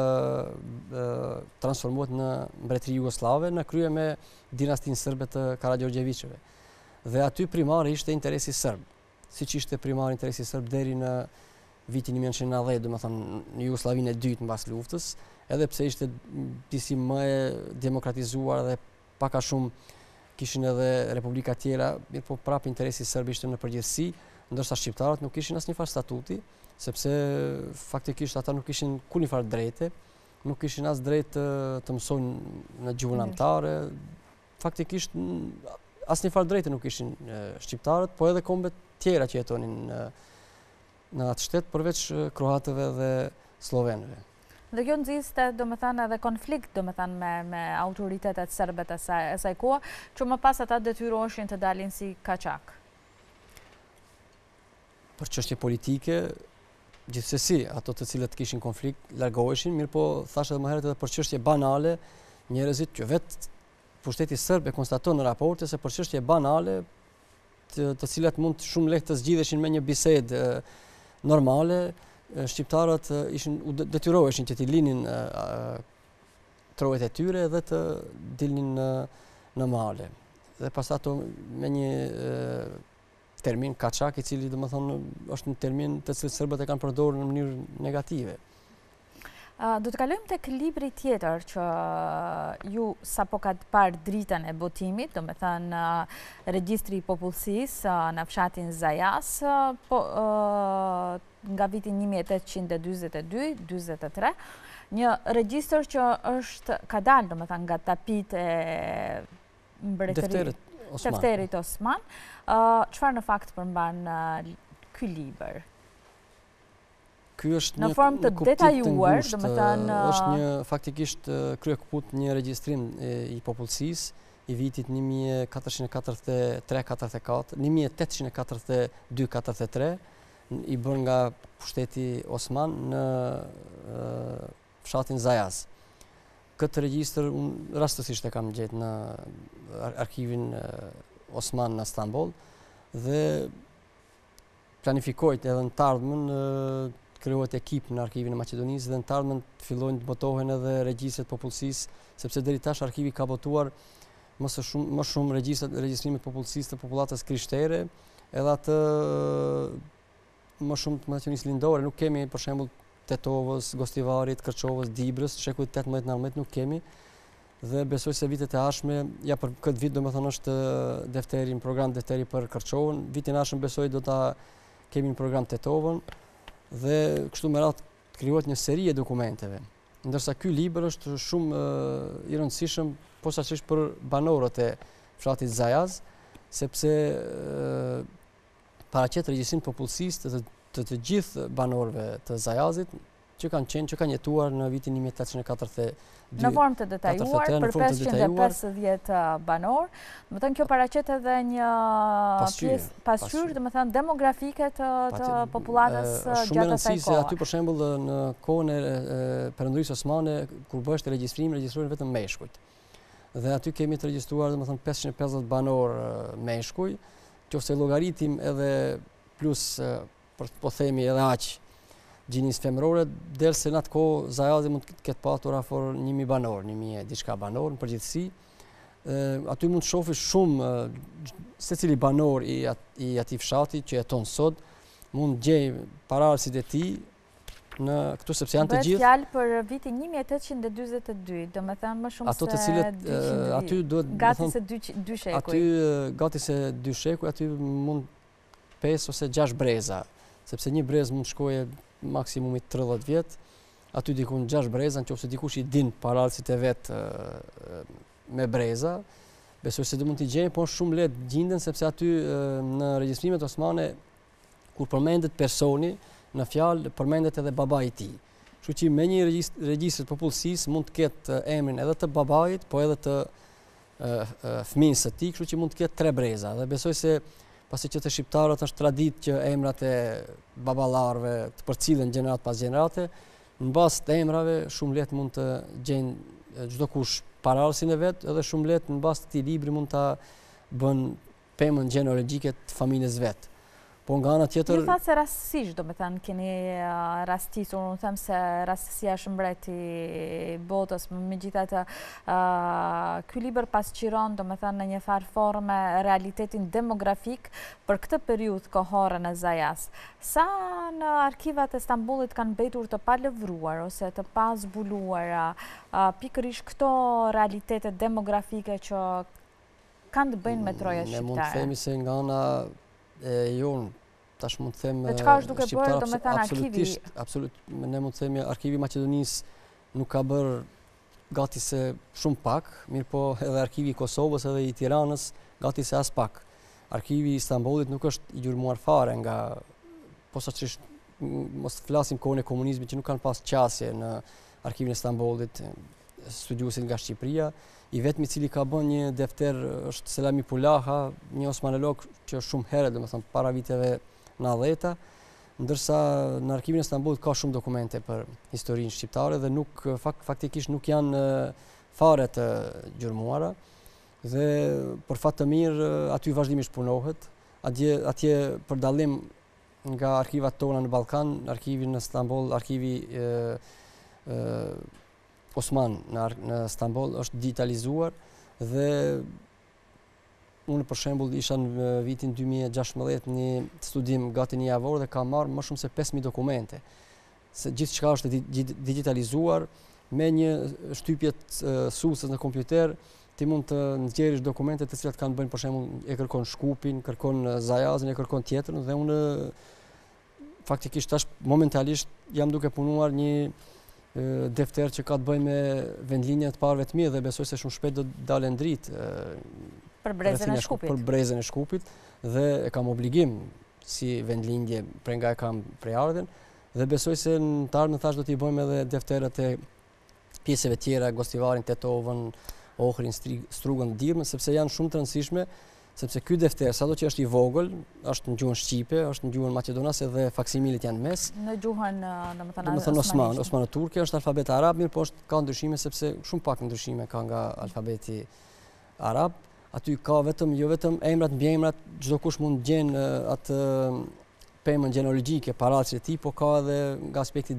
transformohet në Mbretëri Jugosllave në krye me dinastinë serbe të Karađorđevićeve. Dhe aty primar ishte interesi serb, siç ishte primar interesi serb deri në vitin një mijë nëntëqind e nëntëdhjetë, domethënë në Jugosllavinë e dytë mbas luftës, edhe pse ishte disi më e demokratizuar dhe pak a shumë kishin edhe republika tjera, mirë po prapë interesi serb ishte në përgjithësi, ndërsa shqiptarët nuk kishin asnjë farë statuti, sepse faktikisht ata nuk kishin kur një farë drejte, nuk kishin as drejt të mësojnë në gjuhën anëtare, faktikisht asnjë farë drejte nuk kishin shqiptarët, po edhe kombet tjera që jetonin në atë shtet, përveç kroatëve dhe slovenëve. Dhe kjo nxiste domethënë edhe konflikt domethënë me me autoritetet serbe të saj asaj kohe, që më pas ata detyroheshin të dalin si kaçak. Për çështje politike, gjithsesi ato të cilët kishin konflikt largoheshin, mirë po thash edhe më herët edhe për çështje banale, njerëzit që vetë pushteti serb e konstaton në raporte se për çështje banale, të, të cilat mund shumë lehtë të zgjidheshin me një bisedë normale, shqiptarët ishin u detyroheshin që t'i linin trojet e tyre dhe të dilnin në, në male. Dhe pas ato me një termin kaçak, i cili domethënë është një termin të cilët serbët e kanë përdorur në mënyrë negative. Uh, do të kalojmë tek libri tjetër që ju sapo ka parë dritën e botimit, domethënë uh, regjistri i popullsisë uh, në fshatin Zajas, uh, po, uh, nga viti një mijë e tetëqind e dyzet e dy dyzet e tre, një regjistër që është ka dalë domethënë nga tapit e mbretërisë. Tefterit Osman. Çfarë uh, në fakt përmban uh, ky libër? Ky është në një formë të detajuar, domethënë është një faktikisht kryekuput një regjistrim i popullsisë i vitit një mijë e katërqind e katërdhjetë e tre katërdhjetë e katër, një mijë e tetëqind e katërdhjetë e dy katërdhjetë e tre, i bërë nga pushteti Osman në uh, fshatin Zajaz. Këtë regjistër unë rastësisht e kam gjetë në arkivin Osman në Stamboll dhe planifikojt edhe në të ardhmen krijohet ekip në arkivin e Maqedonisë dhe në të ardhmen fillojnë të botohen edhe regjistret popullsisë, sepse deri tash arkivi ka botuar më së shumë më shumë regjistrat regjistrimet popullsisë të popullatës krishtere, edhe atë më shumë të Maqedonisë lindore, nuk kemi për shembull Tetovës, Gostivarit, Kërçovës, Dibrës, shekullit tetëmbëdhjetë nëntëmbëdhjetë nuk kemi. Dhe besoj se vitet e ardhshme, ja për këtë vit domethënë është defteri, një program defteri për Kërçovën, vitin e ardhshëm besoj do ta kemi një program Tetovën dhe kështu me radhë krijohet një seri e dokumenteve. Ndërsa ky libër është shumë uh, i rëndësishëm posaçërisht për banorët e fshatit Zajaz, sepse uh, paraqet regjistrim popullsisë të, të të gjithë banorëve të Zajazit, që kanë qenë, që kanë jetuar në vitin një mijë e tetëqind e katërdhjetë e dy. Në formë të detajuar, për pesëqind e pesëdhjetë banor, do të thënë kjo paraqet edhe një pjesë pasqyrë, do të thënë demografike të popullatës gjatë asaj kohe. Shumë e rëndësishme se aty për shembull në kohën e Perëndërisë Osmane, kur bëhej regjistrimi, regjistrohen vetëm meshkujt. Dhe aty kemi të regjistruar domethënë pesëqind e pesëdhjetë banor meshkuj, qofse llogaritim edhe plus për po themi edhe aq gjinisë femërore, derisa në atë kohë Zajazi mund të ketë patur afër një mijë banor, një mijë diçka banor në përgjithësi. Aty mund të shohësh shumë secili banor i i atij fshati që jeton sot, mund gjej paraqësit e tij në këtu sepse janë të gjithë. Bëhet fjalë për vitin një mijë e tetëqind e dyzet e dy, domethënë më shumë se ato të cilët aty duhet gati se dy shekuj. Aty gati se dy shekuj, aty mund pesë ose gjashtë breza, sepse një brez mund shkojë maksimumi tridhjetë vjet, aty dikun gjashtë breza, nëse dikush i din paraqësit e vet me breza, besoj se do mund t'i gjejë, por shumë lehtë gjinden sepse aty në regjistrimet osmane kur përmendet personi në fjalë përmendet edhe babai i tij. Kështu që me një regjistër të popullsisë mund të ketë emrin edhe të babait, po edhe të fëmijës së tij, kështu që mund të ketë tre breza. Dhe besoj se pasi që të shqiptarët është traditë që emrat e baballarëve të përcillen gjenerat pas gjenerate, në bazë të emrave shumë lehtë mund të gjejnë çdo kush paraqësin e vet, edhe shumë lehtë në bazë të këtij libri mund ta bën pemën gjenealogjike të familjes vet. Po nga ana tjetër... Ju thatë se rastësisht, do me thënë, keni rastisur, unë them se rastësia është mbreti botës, me gjithatë ky libër pasqiron, do me thënë, në një farë forme realitetin demografik për këtë periudhë kohore në Zajas. Sa në arkivat e Stambollit kanë mbetur të palëvruar ose të pazbuluara pikërisht këto realitete demografike që kanë të bëjnë me troja shqiptare? Ne mund të themi se nga ana e jonë, tash mund të them dhe çka është duke bërë, do me thënë, arkivi? Absolut, ne mund të themi arkivi i Maqedonisë nuk ka bërë gati se shumë pak, mirë po edhe arkivi i Kosovës edhe i Tiranës gati se as pak. Arkivi i Stambollit nuk është i gjurmuar fare nga, posaçërisht mos flasim kohën e komunizmit që nuk kanë pas qasje në arkivin e Stambollit, studiuesit nga Shqipëria. I vetmi i cili ka bën një defter është Selami Pulaha, një osmanolog që shumë herë, domethënë para viteve nëntëdhjetë, ndërsa në arkivin e Stambollit ka shumë dokumente për historinë shqiptare dhe nuk fakt, faktikisht nuk janë fare të gjurmuara. Dhe për fat të mirë aty vazhdimisht punohet. Atje, atje për dallim nga arkivat tona në Ballkan, arkivi në Stamboll, arkivi e, e, Osman në, në Stamboll është digitalizuar dhe unë për shembull isha në vitin dy mijë e gjashtëdhjetë një studim gati një javor dhe kam marrë më shumë se pesë mijë dokumente. Se gjithçka është digitalizuar me një shtypje susës në kompjuter, ti mund të nxjerrësh dokumente të cilat kanë bënë për shembull e kërkon Shkupin, kërkon Zajazin, e kërkon tjetrën dhe unë faktikisht tash momentalisht jam duke punuar një defter që ka të bëjë me vendlinjën e të parëve të mi dhe besoj se shumë shpejt do të dalë dritë për brezën e Shkupit. Për brezën e Shkupit dhe e kam obligim si vendlinje prej nga e kam prejardhjen dhe besoj se në të ardhmen thash do t'i bëjmë edhe defteret e pjesëve tjera, Gostivarin, Tetovën, Ohrin, Strugën, Dirmën, sepse janë shumë të rëndësishme, sepse ky defter, sado që është i vogël, është në gjuhën shqipe, është në gjuhën maqedonase dhe faksimilit janë mes. Në gjuhën, domethënë, osman, osmano-turke, është alfabeti arab, mirë po është ka ndryshime sepse shumë pak ndryshime ka nga alfabeti arab. Aty ka vetëm jo vetëm emrat, mbiemrat, çdo kush mund të gjen atë pemën gjenealogjike, paraqësit e tij, po ka edhe nga aspekti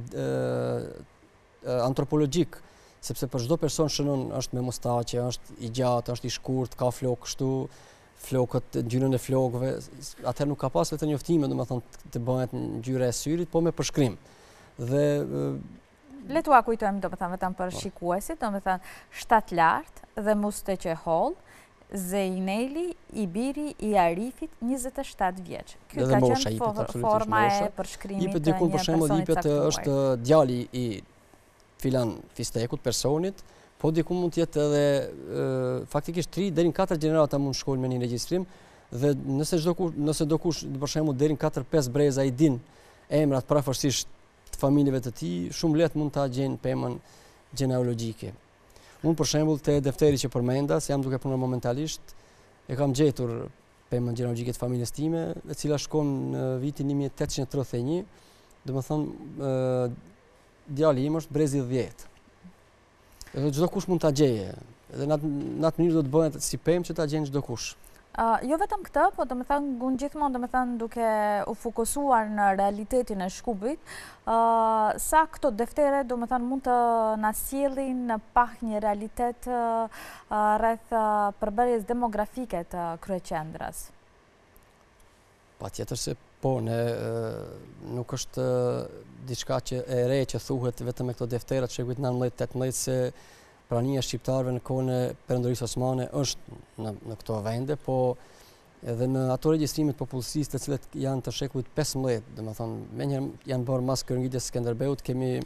antropologjik, sepse për çdo person shënon është me mustaqe, është i gjatë, është i shkurt, ka flokë kështu, flokët, ngjyrën e flokëve, atëherë nuk ka pas vetë njoftime, domethënë të bëhet në ngjyrë e syrit, po me përshkrim. Dhe le t'ua kujtojmë domethënë vetëm për shikuesit, domethënë shtat lart dhe Musteqe Holl, Zeineli, i biri i Arifit, njëzet e shtatë vjeç. Ky ka qenë forma e përshkrimit të një personi të caktuar. Është djali i filan fistekut, personit, po diku mund të jetë edhe faktikisht tri deri në katër gjenerata mund shkojnë me një regjistrim dhe nëse çdo kush, nëse do kush për shembull deri në katër pesë breza i din emrat parafërsisht të familjeve të tij, shumë lehtë mund ta gjejnë pemën gjenealogjike. Unë për shembull te defteri që përmenda, se jam duke punuar momentalisht, e kam gjetur pemën gjenealogjike të familjes time, e cila shkon në vitin një mijë e tetëqind e tridhjetë e një, domethënë djali im është brezi dhjetë. Edhe çdo kush mund ta gjejë. Edhe në atë mënyrë do të bëhet si pemë që ta gjen çdo kush. Uh, jo vetëm këtë, po do të thënë unë gjithmonë do të thënë duke u fokusuar në realitetin e Shkupit, uh, sa këto deftere do të thënë mund të na sjellin në pak një realitet uh, rreth uh, përbërjes demografike të kryeqendrës. Patjetër se po, ne uh, nuk është uh, diçka që e re që thuhet vetëm me këto deftera të shekullit nëntëmbëdhjetë tetëmbëdhjetë se prania e shqiptarëve në kohën e Perëndorisë Osmane është në, në këto vende, po edhe në ato regjistrimet popullsisë të cilat janë të shekullit pesëmbëdhjetë, domethënë menjëherë janë bërë mas kërngritjes së Skënderbeut, kemi e,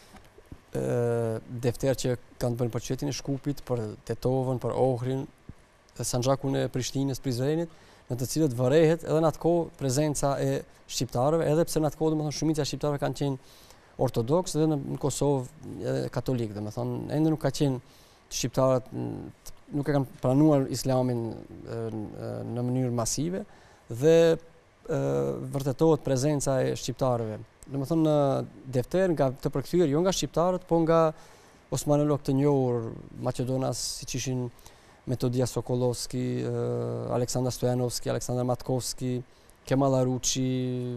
defter që kanë bërë për qytetin e Shkupit, për Tetovën, për Ohrin, dhe Sanxhakun e Prishtinës, Prizrenit, në të cilët vërehet edhe në atë kohë prezenca e shqiptarëve, edhe pse në atë kohë domethënë shumica e shqiptarëve kanë qenë ortodoks dhe në Kosovë edhe katolik, domethënë ende nuk ka qenë shqiptarët nuk e kanë pranuar islamin në mënyrë masive dhe e, vërtetohet prezenca e shqiptarëve. Domethënë në defter nga të përkthyer jo nga shqiptarët, po nga osmanolog të njohur Maqedonas, siç ishin Metodia Sokolovski, Aleksandar Stojanovski, Aleksandar Matkovski, Kemal Aruçi,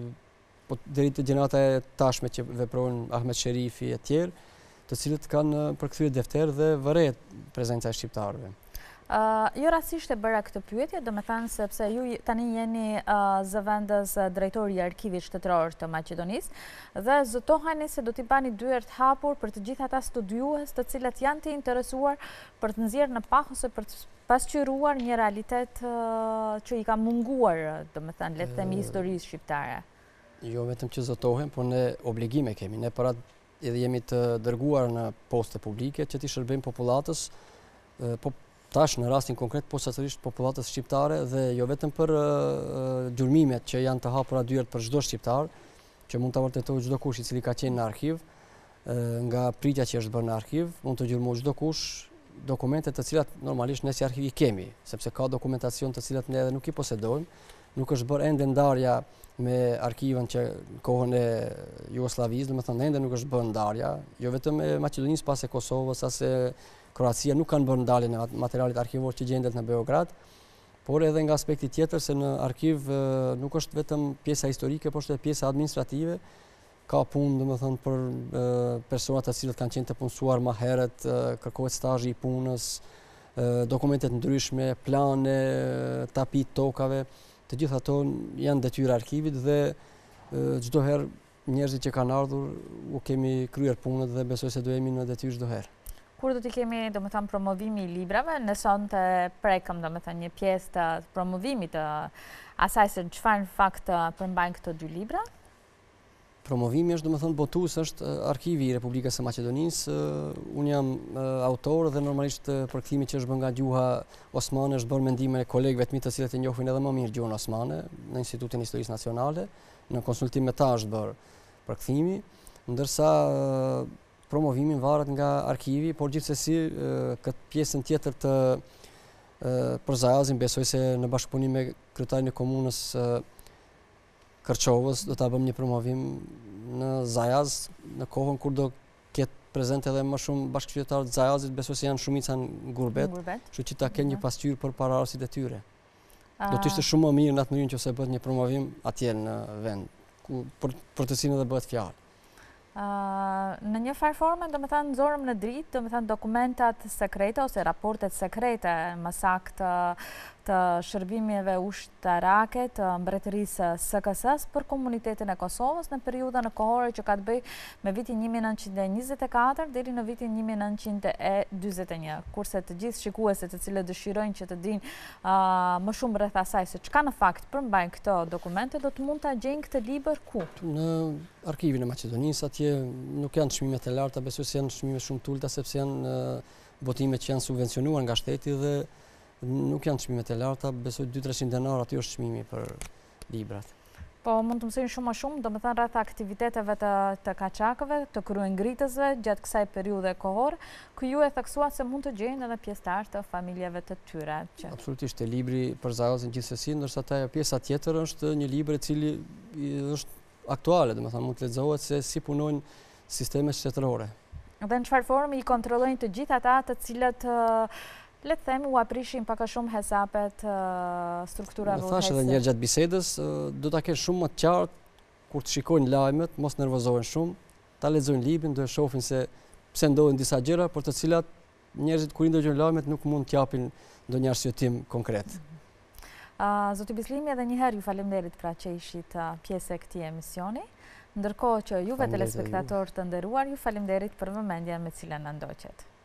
po deri te gjenerata e tashme që veprojnë Ahmet Sherifi e tjerë, të cilët kanë përkthyer defter dhe vërehet prezenca e shqiptarëve. Uh, jo rastisht e bëra këtë pyetje, do me thënë sepse ju tani jeni uh, zëvendës drejtori i Arkivit Shtetëror të Maqedonisë dhe zëtoheni se do t'i bani dyert hapur për të gjithë ata studiues të cilët janë të interesuar për të nxjerrë në pah ose për të pasqyruar një realitet uh, që i ka munguar, do me thënë, le të themi historisë shqiptare. Jo vetëm që zotohem, por ne obligime kemi. Ne parat edhe jemi të dërguar në poste publike që t'i shërbejmë popullatës, po tash në rastin konkret posaçërisht popullatës shqiptare dhe jo vetëm për uh, gjurmimet që janë të hapura dyert për çdo shqiptar, që mund ta vërtetojë çdo kush i cili ka qenë në arkiv, uh, nga pritja që është bërë në arkiv, mund të gjurmojë çdo kush dokumente të cilat normalisht ne si arkiv i kemi, sepse ka dokumentacion të cilat ne edhe nuk i posedojmë, nuk është bërë ende ndarja me arkivën që në kohën e Jugosllavisë, domethënë ende nuk është bërë ndarja, jo vetëm e Maqedonisë, pas e Kosovës, as e Kroacia nuk kanë bërë ndaljen e materialit arkivor që gjendet në Beograd, por edhe nga aspekti tjetër se në arkiv nuk është vetëm pjesa historike, por është edhe pjesa administrative, ka punë domethënë për personat të cilët kanë qenë të punësuar më herët, kërkohet stazhi i punës, dokumentet ndryshme, plane, tapit tokave. Të gjitha ato janë detyrë arkivit dhe çdo herë njerëzit që kanë ardhur u kemi kryer punët dhe besoj se do jemi në detyrë çdo herë. Kur do t'i kemi, do me thënë, promovimi i librave, në sonte prekëm, do me thënë, një pjesë të promovimit të asaj se çfarë në fakt përmbajnë këto dy libra? Promovimi është, do me thënë, botues është Arkivi i Republikës së Maqedonisë. Unë jam autor dhe normalisht përkthimi që është bërë nga gjuha osmane është bërë mendime e kolegëve të mi të cilët e njohin edhe më mirë gjuhën osmane në Institutin Historisë Nacionale. Në konsultim me ta është bërë përkthimi, ndërsa promovimin varet nga arkivi, por gjithsesi këtë pjesën tjetër të përzajazin besoj se në bashkëpunim me kryetarin e komunës Kërçovës do ta bëjmë një promovim në Zajaz në kohën kur do ketë prezent edhe më shumë bashkëqytetarë të Zajazit, besoj se janë shumica në gurbet, kështu që ta kenë një pasqyrë për paraardhësit e tyre. Do të ishte shumë më mirë në atë mënyrë nëse bëhet një promovim atje në vend, ku për, për të cilën edhe bëhet fjalë. Uh, në një farë forme, do me thënë, nxorëm në dritë, do me thënë, dokumentat sekrete ose raportet sekrete, më saktë të shërbimeve ushtarake të mbretërisë S K S-s për komunitetin e Kosovës në periudhën e kohore që ka të bëjë me vitin një mijë e nëntëqind e njëzet e katër deri në vitin një mijë e nëntëqind e dyzet e një, kurse të gjithë shikuesit të cilët dëshirojnë që të dinë uh, më shumë rreth asaj se çka në fakt përmbajnë këto dokumente, do të mund ta gjejnë këtë libër ku? Në Arkivin e Maqedonisë, atje nuk janë çmimet e larta, besoj se janë çmime shumë të ulta sepse janë botime që janë subvencionuar nga shteti dhe nuk janë çmimet e larta, besoj dy trecëqind denar aty është çmimi për librat. Po mund të mësojnë shumë më shumë, do më thënë rreth aktiviteteve të, të kaçakëve, të kryengritësve gjatë kësaj periudhe kohore, ku ju e theksua se mund të gjejnë edhe pjesëtar të familjeve të tyre. Që... Absolutisht, e libri për Zagozën gjithsesi, ndërsa ta pjesa tjetër është një libër i cili është aktuale, do të thënë mund të lexohet se si punojnë sistemet shtetërore. Dhe në çfarë forme i kontrollojnë të gjithë ata të cilët le të themi u aprishin pak a shumë hesapet strukturave udhëheqëse. Thash edhe një herë gjatë bisedës, do ta kenë shumë më të qartë kur të shikojnë lajmet, mos nervozohen shumë, ta lexojnë librin, do të shohin se pse ndodhin disa gjëra, për të cilat njerëzit kur i ndëgjojnë lajmet nuk mund të japin ndonjë arsyetim konkret. Zoti Bislimi, edhe një herë ju faleminderit pra që ishit pjesë e këtij emisioni. Ndërkohë që juve telespektatorë të nderuar, ju faleminderit për vëmendjen me cilën na ndoqët.